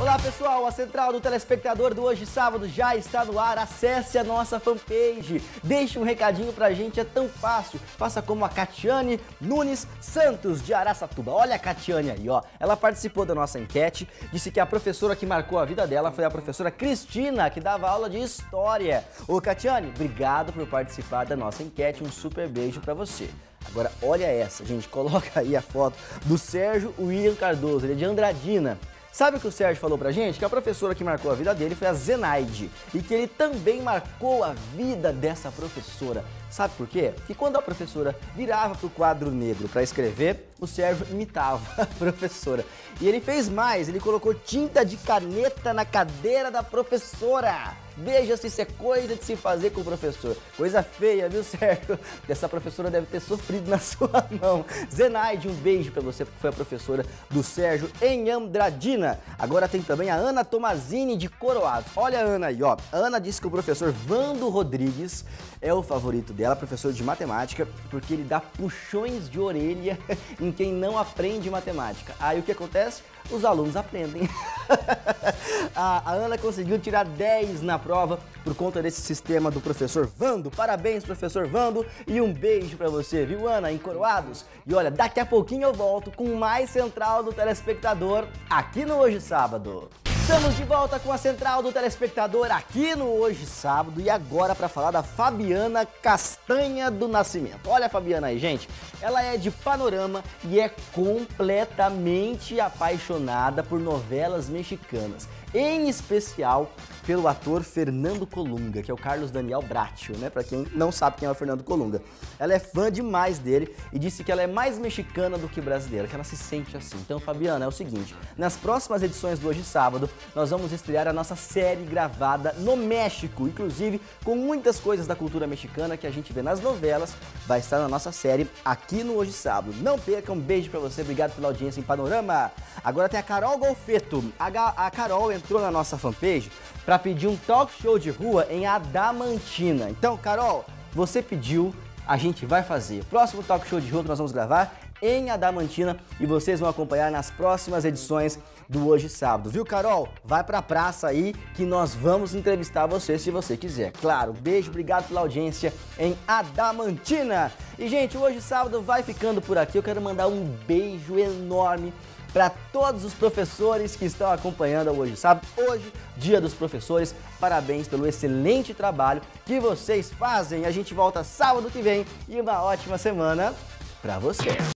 Olá pessoal, a central do telespectador do Hoje Sábado já está no ar. Acesse a nossa fanpage, deixe um recadinho pra gente, é tão fácil. Faça como a Catiane Nunes Santos de Araçatuba. Olha a Catiane aí, ó. Ela participou da nossa enquete, disse que a professora que marcou a vida dela foi a professora Cristina, que dava aula de História. Ô Catiane, obrigado por participar da nossa enquete, um super beijo pra você. Agora olha essa, gente, coloca aí a foto do Sérgio William Cardoso, ele é de Andradina. Sabe o que o Sérgio falou pra gente? Que a professora que marcou a vida dele foi a Zenaide e que ele também marcou a vida dessa professora. Sabe por quê? Que quando a professora virava pro quadro negro para escrever, o Sérgio imitava a professora. E ele fez mais, ele colocou tinta de caneta na cadeira da professora. Veja se isso é coisa de se fazer com o professor. Coisa feia, viu, Sérgio? Essa professora deve ter sofrido na sua mão. Zenaide, um beijo pra você, porque foi a professora do Sérgio em Andradina. Agora tem também a Ana Tomazini de Coroados. Olha a Ana aí, ó. A Ana disse que o professor Vando Rodrigues é o favorito dela, professor de matemática, porque ele dá puxões de orelha em quem não aprende matemática. Aí o que acontece? Os alunos aprendem. A Ana conseguiu tirar 10 na prova por conta desse sistema do professor Vando. Parabéns, professor Vando, e um beijo pra você, viu, Ana, em Coroados? E olha, daqui a pouquinho eu volto com mais Central do Telespectador aqui no Hoje Sábado. Estamos de volta com a Central do Telespectador aqui no Hoje Sábado e agora para falar da Fabiana Castanha do Nascimento. Olha a Fabiana aí, gente. Ela é de Panorama e é completamente apaixonada por novelas mexicanas. Em especial pelo ator Fernando Colunga, que é o Carlos Daniel Bracho, né? Pra quem não sabe quem é o Fernando Colunga. Ela é fã demais dele e disse que ela é mais mexicana do que brasileira, que ela se sente assim. Então, Fabiana, é o seguinte, nas próximas edições do Hoje Sábado, nós vamos estrear a nossa série gravada no México, inclusive com muitas coisas da cultura mexicana que a gente vê nas novelas, vai estar na nossa série aqui no Hoje Sábado. Não perca, um beijo pra você, obrigado pela audiência em Panorama. Agora tem a Carol Golfeto. A Carol entrou na nossa fanpage para pedir um talk show de rua em Adamantina. Então, Carol, você pediu, a gente vai fazer. O próximo talk show de rua que nós vamos gravar em Adamantina e vocês vão acompanhar nas próximas edições do Hoje Sábado. Viu, Carol? Vai pra praça aí que nós vamos entrevistar você se você quiser. Claro, beijo, obrigado pela audiência em Adamantina. E, gente, o Hoje Sábado vai ficando por aqui. Eu quero mandar um beijo enorme para todos os professores que estão acompanhando o Hoje Sábado. Hoje, Dia dos Professores, parabéns pelo excelente trabalho que vocês fazem. A gente volta sábado que vem e uma ótima semana para você.